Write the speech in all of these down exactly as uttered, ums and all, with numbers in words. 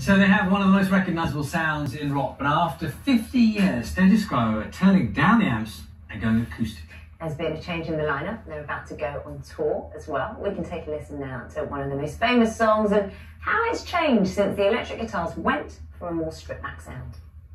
So they have one of the most recognisable sounds in rock, but after fifty years, Status Quo are turning down the amps and going acoustic. There's been a change in the lineup. They're about to go on tour as well. We can take a listen now to one of the most famous songs and how it's changed since the electric guitars went for a more stripped back sound.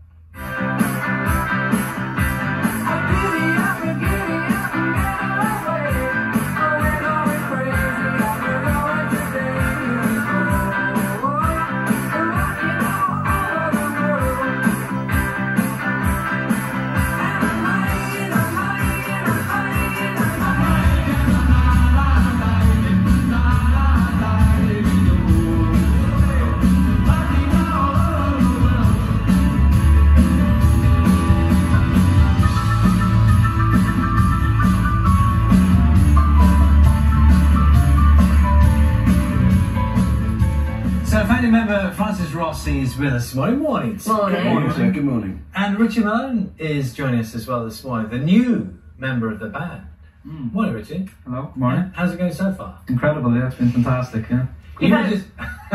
Remember, Francis Rossi is with us this morning. Morning. Morning. Good morning, sir. Good morning. And Richie Malone is joining us as well this morning, the new member of the band. Mm. Morning, Richie. Hello. Morning. Yeah. How's it going so far? Incredible, yeah. It's been fantastic, yeah. You were just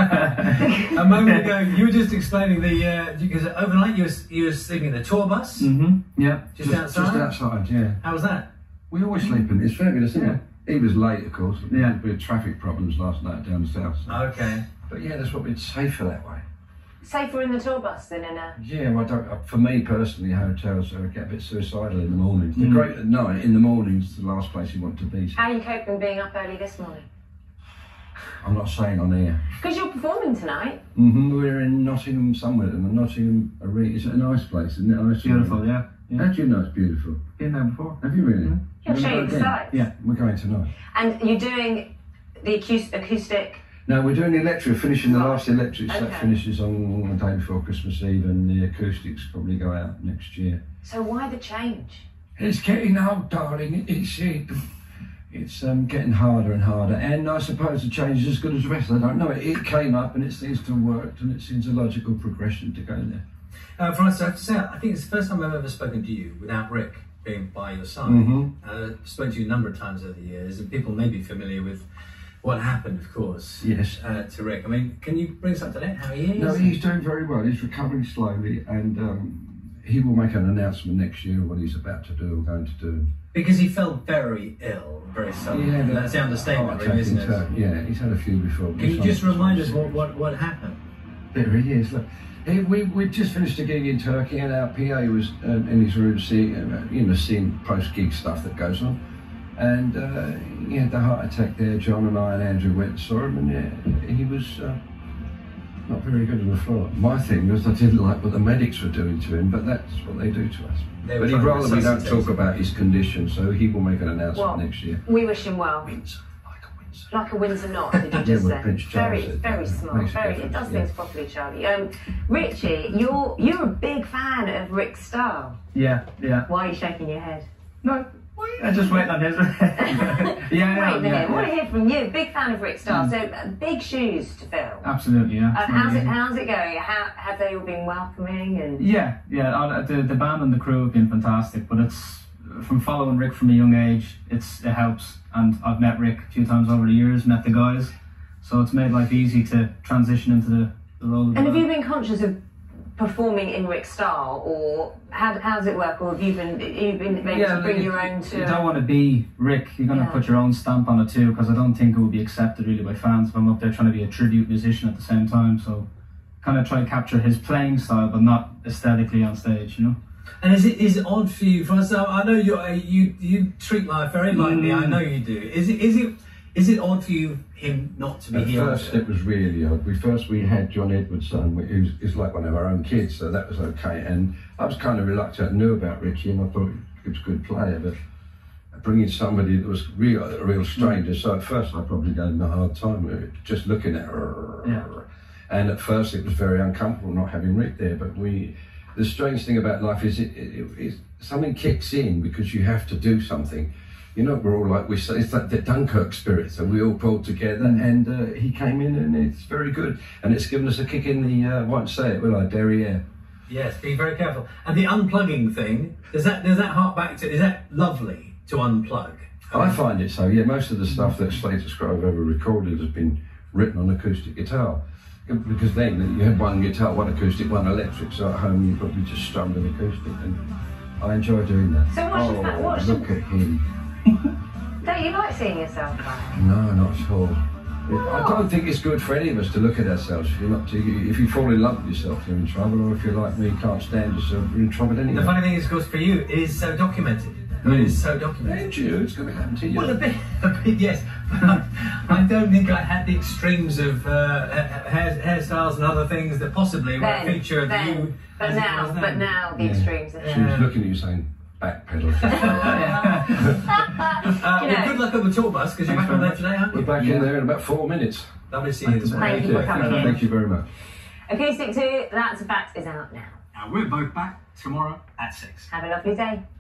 a moment ago. You were just explaining the uh, because overnight you were you were sleeping in the tour bus. Mm-hmm. Yeah. Just, just outside. Just outside, yeah. How was that? We always sleep in. It's fabulous, isn't yeah. it? He was late, of course. Yeah. We had traffic problems last night down the south. So. Okay. But yeah, that's what it's safer that way. Safer in the tour bus than in a... Yeah, well, I don't, for me personally, hotels I get a bit suicidal in the mornings. They're Mm. great at night. In the mornings, it's the last place you want to be. So. How are you coping being up early this morning? I'm not saying on air. Because you're performing tonight. Mm-hmm. We're in Nottingham somewhere. In the Nottingham Arena. It's a nice place, isn't it? Nice. Beautiful, yeah. yeah. How do you know it's beautiful? Been there before. Have you really? Mm. You'll show you the sights. Yeah. We're going tonight. And you're doing the acous acoustic... No, we're doing the electric, finishing the Right. last electric set Okay. finishes on the day before Christmas Eve, and the acoustics probably go out next year. So why the change? It's getting old, darling. It's it, it's um, getting harder and harder, and I suppose the change is as good as the rest. I don't know. It, it came up and it seems to have worked, and it seems a logical progression to go there. Uh, Francis, I have to say, I think it's the first time I've ever spoken to you without Rick being by your side. Mm-hmm. uh, I've spoken to you a number of times over the years, and people may be familiar with what happened, of course, Yes. uh, to Rick. I mean, can you bring us up to date how he is? No, he's doing very well. He's recovering slowly, and um, he will make an announcement next year of what he's about to do or going to do. Because he fell very ill, very suddenly. Yeah, That's the understatement, really, isn't it? Turn. Yeah, he's had a few before. Can you just remind us what, what, what happened? There he is. Look, he, we we just finished a gig in Turkey, and our P A was um, in his room seeing, uh, you know, seeing post-gig stuff that goes on. And uh, he had the heart attack there. John and I and Andrew went and saw him, and yeah, he was uh, not very good on the floor. My thing was I didn't like what the medics were doing to him, but that's what they do to us. They But he'd trying to rather we don't resuscitate talk him. about his condition, so he will make an announcement Well, next year. We wish him well. Windsor, like a Windsor. Like a Windsor knot, did you Yeah, just what say? Prince Charles Very, said, very yeah. smart. Makes a Very, it difference, does yeah. things properly, Charlie. Um, Richie, you're you're a big fan of Rick's style. Yeah, yeah. Why are you shaking your head? No, I just wait on his. yeah, yeah, Wait a minute, yeah, I want to yeah. hear from you. Big fan of Rick's style. Mm. So uh, big shoes to fill. Absolutely, yeah. Uh, It's how's it amazing. How's it going? How have they all been welcoming and? Yeah, yeah. uh, The the band and the crew have been fantastic, but it's from following Rick from a young age. It's it helps, and I've met Rick a few times over the years. Met the guys, so it's made life easy to transition into the, the role. Of the And have band. you been conscious of performing in Rick's style, or how how does it work, or have you been you've been able Yeah, to bring like, your own to? You don't want to be Rick. You're going to Yeah. put your own stamp on it too, because I don't think it would be accepted really by fans if I'm up there trying to be a tribute musician at the same time. So, kind of try to capture his playing style, but not aesthetically on stage. You know. And is it is it odd for you, Francis? I know you you you treat life very lightly. Mm. I know you do. Is it is it is it odd for you him not to be At here? first, it was really odd. We first we had John Edwards' son, who's is like one of our own kids, so that was okay. And I was kind of reluctant. I knew about Richie, and I thought he was a good player, but bringing somebody that was real, a real stranger. So at first, I probably gave him a hard time just looking at her. Yeah. And at first, it was very uncomfortable not having Rick there. But we, the strange thing about life is it, it, it, it something kicks in because you have to do something. You know, we're all like, we say, it's like the Dunkirk spirit, so we all pulled together, Mm. and uh, he came in, and it's very good. And it's given us a kick in the, uh, I won't say it, will I, derriere. Yes, be very careful. And the unplugging thing, does that does that hark back to? Is that lovely to unplug? I find it so, yeah. Most of the stuff that Status Quo have ever recorded has been written on acoustic guitar. because then you had one guitar, one acoustic, one electric. So at home you probably just strummed an acoustic, and I enjoy doing that. So what's oh, your fa- what's look your... at him. Don't you like seeing yourself cry? No, not at all. No. I don't think it's good for any of us to look at ourselves. If you're not too, if you fall in love with yourself, you're in trouble. Or if you're like me, can't stand yourself, you're in trouble anyway. The funny thing is, of course, for you, it is so documented. I mean, it's so documented. And you, it's going to happen to you. Well, a bit, a bit, yes. I don't think I had the extremes of uh, hair, hairstyles and other things that possibly were a Then, feature of then, you. but as it now, was then. but now the Yeah. extremes. Are She was looking at you saying, backpedal. Uh, You well, know. good luck on the tour bus, because you're back on there today, aren't We're you? back Yeah. in there in about four minutes. Lovely to see you this morning. Thank you for coming in. Thank you very much. Acoustic two, That's a Fact is out now. And we're both back tomorrow at six. Have a lovely day.